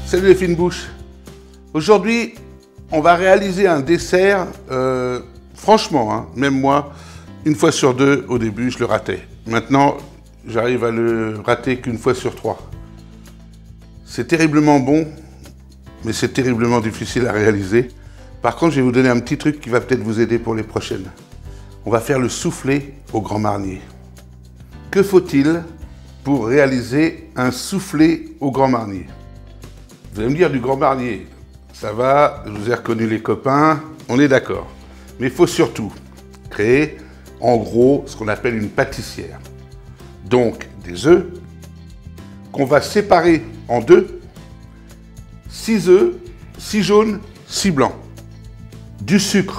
Salut les fines bouches. Aujourd'hui, on va réaliser un dessert, franchement, hein, même moi, une fois sur deux, au début, je le ratais. Maintenant, j'arrive à le rater qu'une fois sur trois. C'est terriblement bon, mais c'est terriblement difficile à réaliser. Par contre, je vais vous donner un petit truc qui va peut-être vous aider pour les prochaines. On va faire le soufflé au Grand Marnier. Que faut-il pour réaliser un soufflé au Grand Marnier? Vous allez me dire du Grand Marnier, ça va, je vous ai reconnu les copains, on est d'accord. Mais il faut surtout créer, en gros, ce qu'on appelle une pâtissière. Donc, des œufs qu'on va séparer en deux, 6 œufs, 6 jaunes, 6 blancs. Du sucre,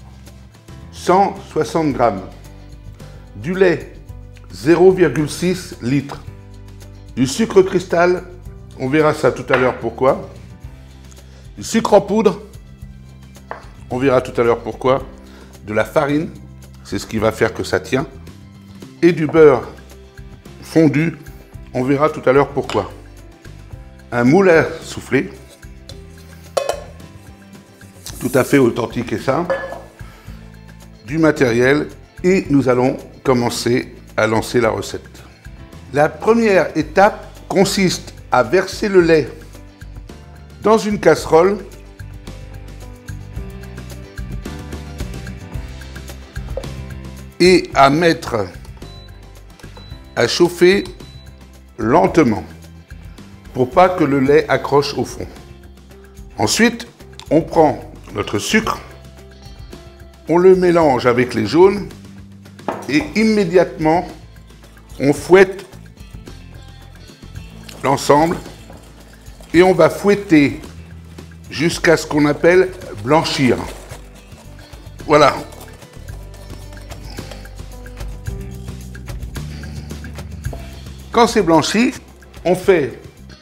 160 grammes. Du lait, 0,6 litres. Du sucre cristal, on verra ça tout à l'heure pourquoi. Du sucre en poudre, on verra tout à l'heure pourquoi. De la farine, c'est ce qui va faire que ça tient. Et du beurre fondu, on verra tout à l'heure pourquoi. Un moule à souffler, tout à fait authentique et simple. Du matériel et nous allons commencer à lancer la recette. La première étape consiste à verser le lait dans une casserole et à mettre à chauffer lentement pour pas que le lait accroche au fond. Ensuite, on prend notre sucre, on le mélange avec les jaunes et immédiatement on fouette l'ensemble et on va fouetter jusqu'à ce qu'on appelle blanchir. Voilà. Quand c'est blanchi, on fait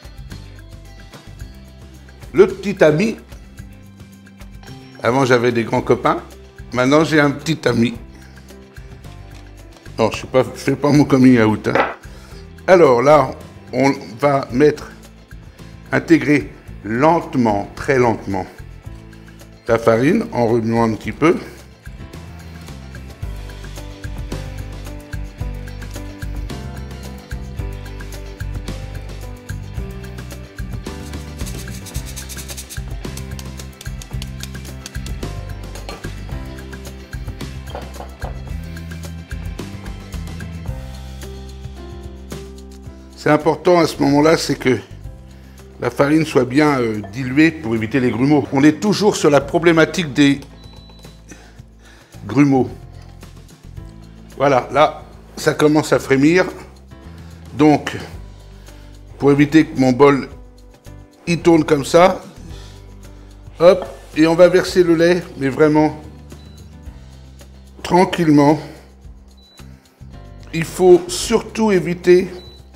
le petit tamis. Avant j'avais des grands copains, maintenant j'ai un petit ami. Non, je ne fais pas mon coming out. Hein. Alors là, on va intégrer lentement, très lentement, la farine en remuant un petit peu. C'est important à ce moment-là, c'est que la farine soit bien diluée pour éviter les grumeaux. On est toujours sur la problématique des grumeaux. Voilà, là, ça commence à frémir. Donc, pour éviter que mon bol il tourne comme ça, hop, et on va verser le lait, mais vraiment tranquillement. Il faut surtout éviter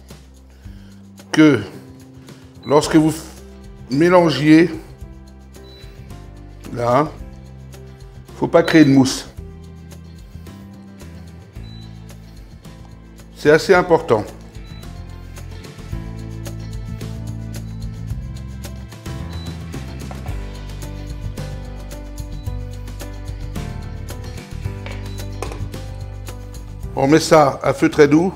que lorsque vous mélangiez, là, il ne faut pas créer de mousse. C'est assez important. On met ça à feu très doux.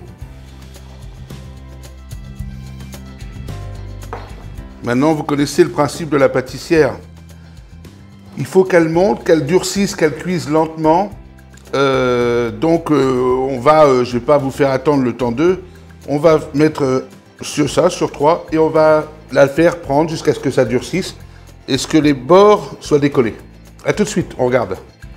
Maintenant, vous connaissez le principe de la pâtissière. Il faut qu'elle monte, qu'elle durcisse, qu'elle cuise lentement. On va, je ne vais pas vous faire attendre le temps d'eux. On va mettre sur ça, sur 3, et on va la faire prendre jusqu'à ce que ça durcisse et ce que les bords soient décollés. A tout de suite, on regarde.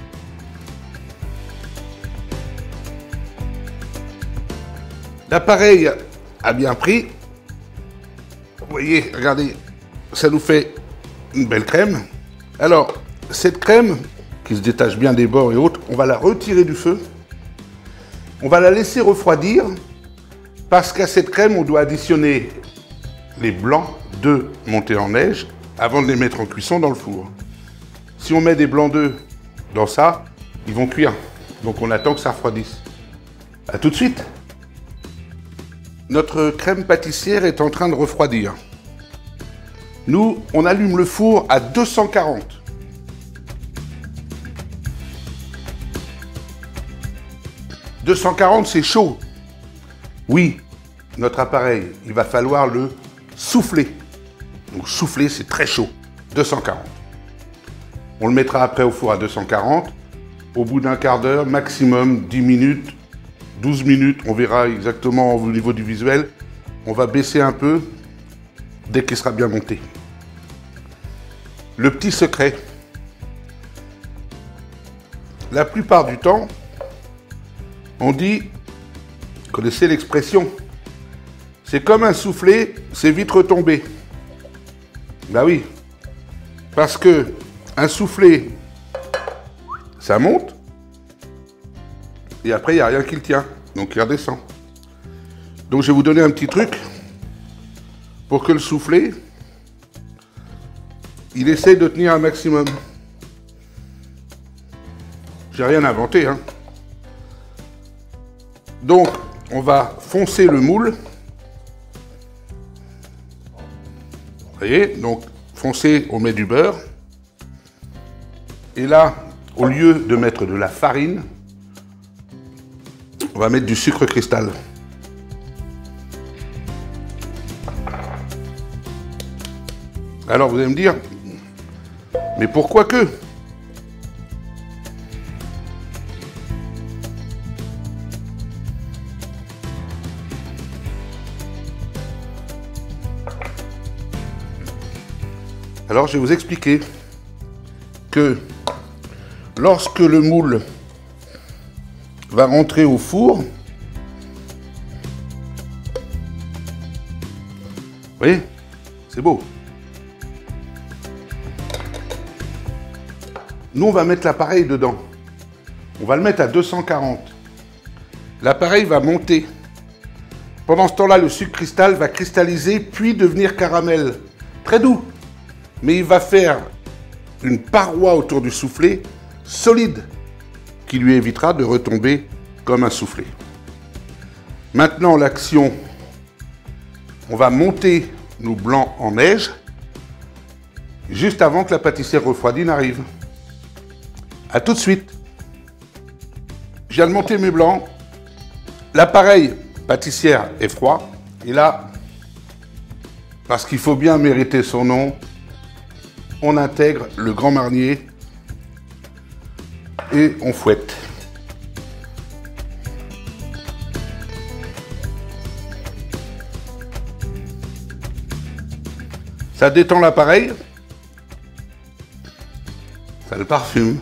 L'appareil a bien pris. Vous voyez, regardez, ça nous fait une belle crème. Alors, cette crème, qui se détache bien des bords et autres, on va la retirer du feu. On va la laisser refroidir, parce qu'à cette crème, on doit additionner les blancs d'œufs montés en neige avant de les mettre en cuisson dans le four. Si on met des blancs d'œufs dans ça, ils vont cuire. Donc on attend que ça refroidisse. A tout de suite. Notre crème pâtissière est en train de refroidir. Nous, on allume le four à 240. « 240, c'est chaud. Oui, notre appareil, il va falloir le souffler. Donc souffler, c'est très chaud. 240. On le mettra après au four à 240. Au bout d'un quart d'heure, maximum 10 minutes, 12 minutes, on verra exactement au niveau du visuel. On va baisser un peu dès qu'il sera bien monté. Le petit secret. La plupart du temps, on dit, vous connaissez l'expression, c'est comme un soufflé, c'est vite retombé. Ben oui, parce que un soufflé, ça monte, et après il n'y a rien qui le tient, donc il redescend. Donc je vais vous donner un petit truc pour que le soufflé, il essaye de tenir un maximum. J'ai rien inventé, hein. Donc, on va foncer le moule. Vous voyez, donc foncer, on met du beurre. Et là, au lieu de mettre de la farine, on va mettre du sucre cristal. Alors vous allez me dire, mais pourquoi que ? Alors je vais vous expliquer que lorsque le moule va rentrer au four, vous voyez, c'est beau. Nous, on va mettre l'appareil dedans. On va le mettre à 240. L'appareil va monter. Pendant ce temps-là, le sucre cristal va cristalliser, puis devenir caramel. Très doux. Mais il va faire une paroi autour du soufflé solide qui lui évitera de retomber comme un soufflé. Maintenant, l'action, on va monter nos blancs en neige juste avant que la pâtissière refroidie n'arrive. A tout de suite. Je viens de monter mes blancs. L'appareil pâtissière est froid. Et là, parce qu'il faut bien mériter son nom, on intègre le Grand Marnier et on fouette. Ça détend l'appareil, ça le parfume,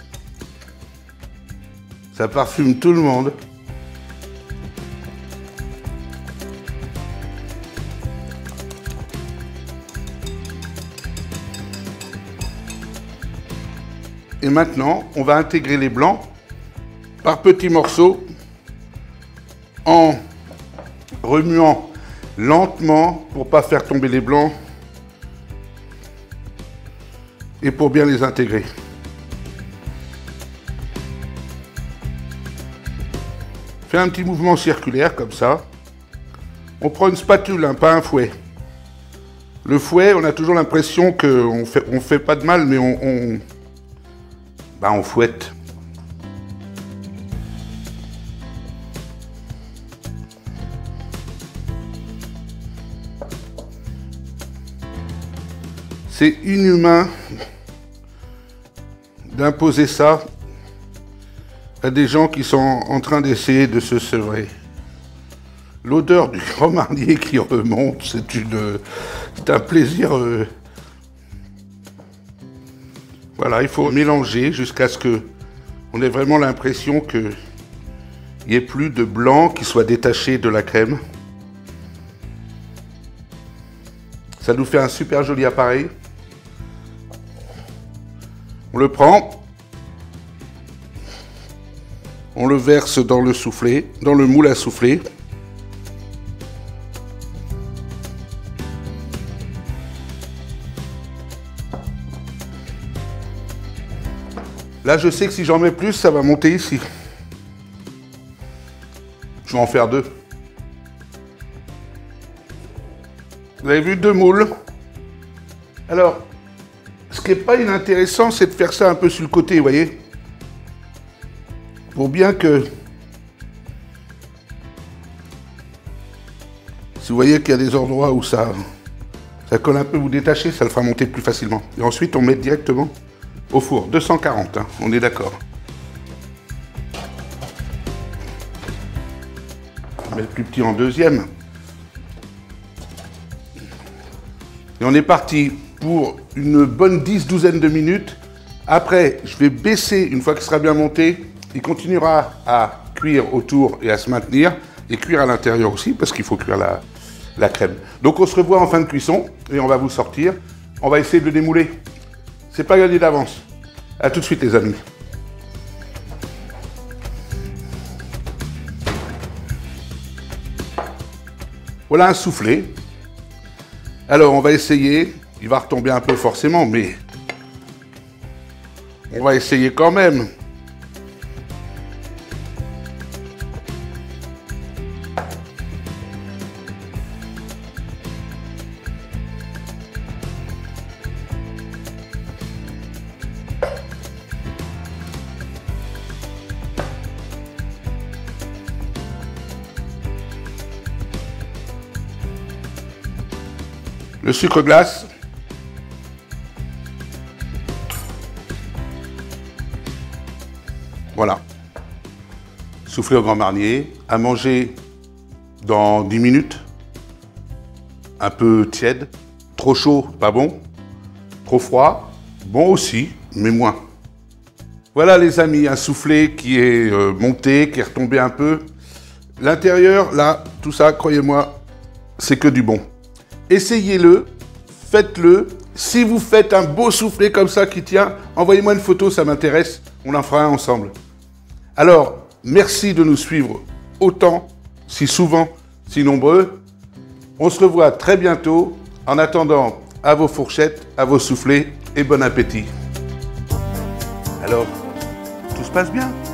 ça parfume tout le monde. Et maintenant, on va intégrer les blancs par petits morceaux en remuant lentement pour ne pas faire tomber les blancs et pour bien les intégrer. Fais un petit mouvement circulaire comme ça. On prend une spatule, hein, pas un fouet. Le fouet, on a toujours l'impression qu'on fait pas de mal, mais on fouette. C'est inhumain d'imposer ça à des gens qui sont en train d'essayer de se sevrer. L'odeur du Grand Marnier qui remonte, c'est un plaisir. Voilà, il faut mélanger jusqu'à ce qu'on ait vraiment l'impression qu'il n'y ait plus de blanc qui soit détaché de la crème. Ça nous fait un super joli appareil. On le prend, on le verse dans le soufflé, dans le moule à souffler. Là, je sais que si j'en mets plus, ça va monter ici. Je vais en faire 2. Vous avez vu 2 moules. Alors, ce qui n'est pas inintéressant, c'est de faire ça un peu sur le côté, vous voyez? Pour bien que... Si vous voyez qu'il y a des endroits où ça colle un peu, vous détachez, ça le fera monter plus facilement. Et ensuite, on met directement au four. 240, hein, on est d'accord. On met le plus petit en deuxième. Et on est parti pour une bonne 10-12 de minutes. Après, je vais baisser, une fois qu'il sera bien monté, il continuera à cuire autour et à se maintenir, et cuire à l'intérieur aussi, parce qu'il faut cuire la crème. Donc on se revoit en fin de cuisson, et on va vous sortir. On va essayer de le démouler. C'est pas gagné d'avance. À tout de suite les amis. Voilà un soufflé. Alors on va essayer, il va retomber un peu forcément, mais on va essayer quand même. Le sucre glace. Voilà. Soufflé au Grand Marnier. À manger dans 10 minutes. Un peu tiède. Trop chaud, pas bon. Trop froid, bon aussi, mais moins. Voilà les amis, un soufflé qui est monté, qui est retombé un peu. L'intérieur, là, tout ça, croyez-moi, c'est que du bon. Essayez-le, faites-le. Si vous faites un beau soufflé comme ça qui tient, envoyez-moi une photo, ça m'intéresse. On en fera un ensemble. Alors, merci de nous suivre autant, si souvent, si nombreux. On se revoit très bientôt. En attendant, à vos fourchettes, à vos soufflés et bon appétit. Alors, tout se passe bien?